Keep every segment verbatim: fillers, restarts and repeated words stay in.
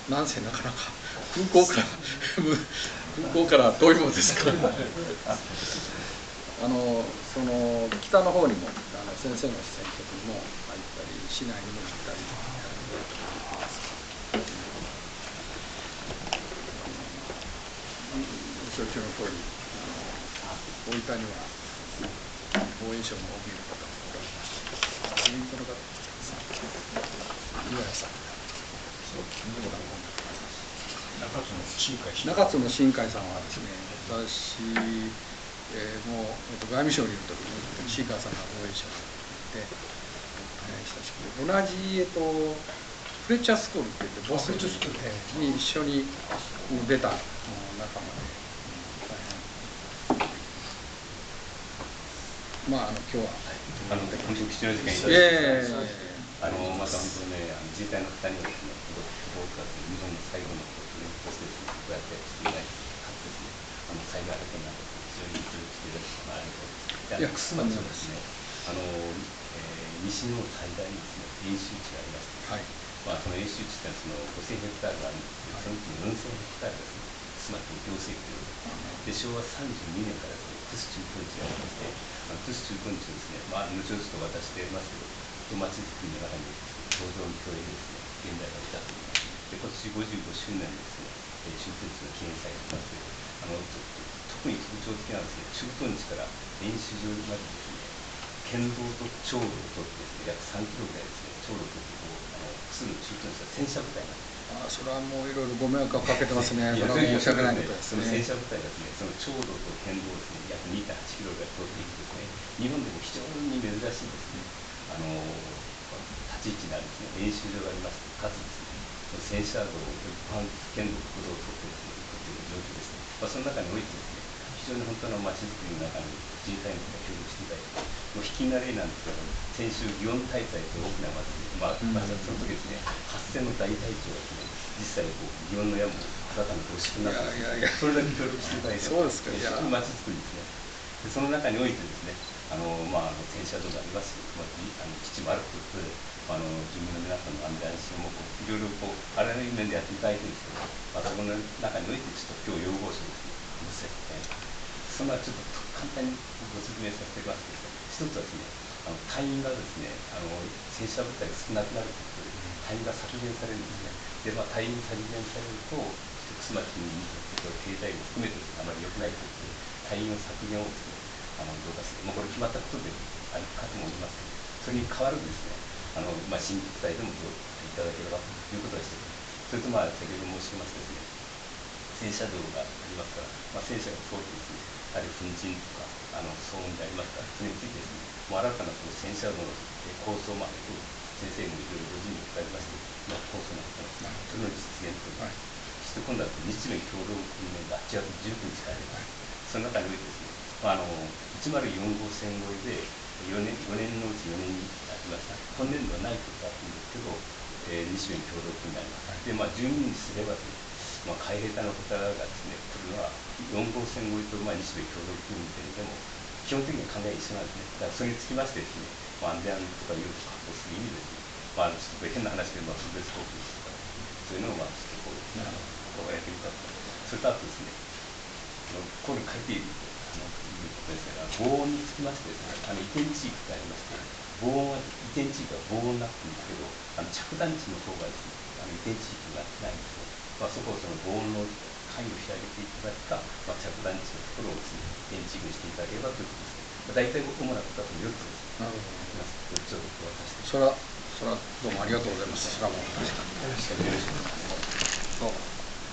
なんせなかなか空港から空港から遠いものですからあのその北の方にもあの先生の選挙区にも入ったり市内にも行ったりご承知の通り大分には防衛省の オービー の方もおられました自民党の方です岩屋さん中津の新海さんはですね、私、えー、もう、えっと、外務省にいる時に新海さんが防衛省にいて、大変親しくて、同じ、えっと、フレッチャースクールって言ってボスに一緒に出た仲間で、大変まああの今日はあの本当貴重な時間いただきました。えーあのまた本当ね、あの自衛隊の方にはですね、僕は日本の最後の国としてですね、こうやってしていないかつですね、あの災害派遣など非常に協力していただくのがありがとうございます。で、楠松はですね、あの、えー、西日本最大のですね、演習地がありまして、はい、まあその演習地っていうのはそのごせんヘクタールがあるんですけど、そのうちよんせんヘクタールですね、楠松の行政区で、昭和さんじゅうにねんからですね、クス駐屯地がありまして、あのクス駐屯地ですね、まあ後ほどちょっと渡してますけど、まちづくりの中に共同の共栄ですね、現在が至っています。で、今年ごじゅうごしゅうねんですね、駐屯地の記念祭がありまして、あの特に特徴的なのはですね、駐屯地から演習場までですね、県道と長路を取ってですね、約さんキロぐらいですね、長路を取ってこう、あの複数の駐屯地は戦車部隊なんです。 ああ、それはもういろいろご迷惑をかけてますね。それは申し訳ないことですね。 その戦車部隊がですね、その長路と県道をですね、約 にてんはちキロぐらい通っていくですね、日本でも非常に珍しいですね、あの立ち位置にあるですね、演習場がありまして、かつですね、戦車道を一般県道、国道を通ってですね、行くという状況ですね。まあ、その中においてですね、非常に本当の街づくりの中に自衛隊の方が協力していただいて、もう引き慣れなんですけど、先週、祇園大祭という大きな祭り、まあ、まあ、その時ですね、はっせんの大隊長がですね、実際こう祇園の矢も新たにご宿になって、それだけ協力していただいて、そうですか、非常に街づくりですね。でその中においてですね、あのまあ、戦車道がありますし、まあ、あの基地もあるということで、あの住民の皆さんの安全安心をこういろいろこうあらゆる面でやっていただいてですね、まあ、そこの中においてちょっと今日要望書ですね、そんなちょっと簡単にご説明させていただきますとですね、一つはですね、あの隊員がですね、あの戦車部隊が少なくなるということで、隊員が削減されるんですね。で、まあ、隊員削減されると、楠松にとって経済も含めてあまり良くないということで、隊員の削減をですね、あのどうかする、まあ、これ決まったことであるかと思いますけど、それに代わるですね、あのまあ、新部隊でもどういただければということが一つ。それと、まあ、先ほど申しましたですね、戦車道がありますから、まあ、戦車が通ってですね、あるいは粉塵とかあの騒音でありますから、それについてですね、もう新たなその戦車道の構想まで先生もいろいろご準備されまして、まあ、構想になってます。それの実現と、はい、そして今度は日米共同訓練がはちがつじゅうくにちからあります。その中においてですね、まあ、あのいちまるよん号線越えでよねん、よねんのうちよねんにやってました。今年度はないことだったんですけど、えー、日米共同訓練あります。で、まあ、じゅうににちすればですね、まあ、海兵隊の方がですね、来るのはよん号線越えと、まあ、日米共同訓練でも基本的に考え一緒なんですね。だからそれにつきましてですね、まあ、安全とかいう確保する意味ですね、まあ、ちょっと変な話で、まあ、特別航空とか、そういうのをまあちょっとこう、あのこうやってみたと。それとあとですね、ここに書いているあのですね、防音につきましてですね、あの移転地域がありまして、防音は移転地域は防音になってるんですけど、あの着弾地の方がですね、あの移転地域がないんですね。まあ、そこをその防音の範囲を広げていただくか、まあ、着弾地のところをですね、移転地域にしていただければということですね。まあ、大体主なことはそのよっつです。なるほど。ちょっと渡して。 それは、それはどうもありがとうございます。それはもう確かに。よろしくお願いします。どうも。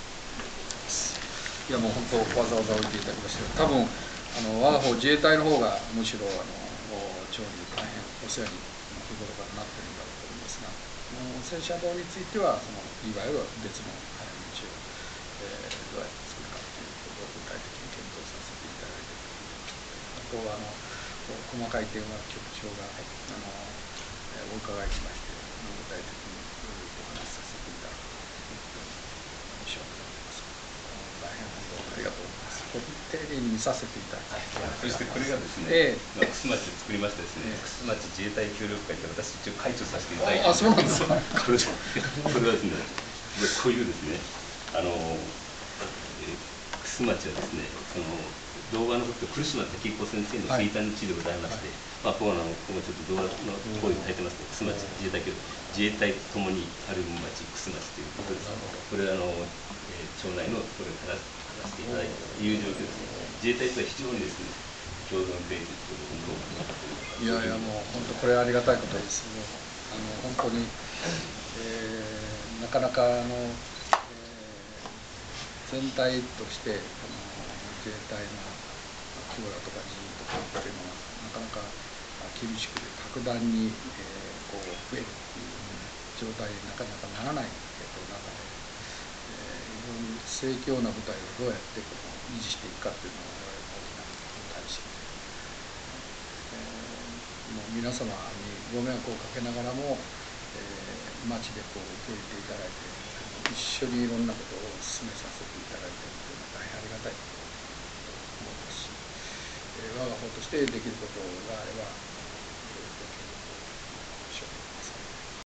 いやもう本当わざわざ置いていただきまして、多分あの我が方自衛隊の方がむしろあの町に大変お世話に日頃からなっているんだろうと思いますが、戦車道についてはそのいわゆる別の道を、えー、どうやって作るかということを具体的に検討させていただいていると思います。あとはあの細かい点は局長が、はい、あのお伺いしまして具体的にお話しさせていただくということに申し訳ございません。大変本当ありがとうございます。丁寧に見させていただきます。 そしてこれがですね、まあ、楠町で作りましたですね、楠町自衛隊協力会で私一応会長させていただいて、 あ、そうなんですか。 これこれはですね、 こういうですね、あの、えー楠町はですね、その動画のこと来島武彦先生の生誕の地でございまして、はい、まあここのここちょっと動画の方に書いてますけど、楠町自衛隊けど自衛隊ともにある町楠町ということです。これはあの、えー、町内のこれから話していただいたという状況ですね。自衛隊とは非常にですね、共存連結ということを。 いやいやもう本当これはありがたいことです。もうあの本当に、えー、なかなかあの、えー、全体としてあの自衛隊の規模だとか人員とかっていうのはなかなか厳しくて格段に、えー、こう増えるっていう状態になかなかならない、えー、と中で、えー、非常に盛況な部隊をどうやってこう維持していくかっていうのが我々の大きな関心で。もう皆様にご迷惑をかけながらも、えー、町でこう受け入れていただいて、一緒にいろんなことを進めさせていただいているというのは大変ありがたいことだと思いますし、えー、我が方としてできることがあれば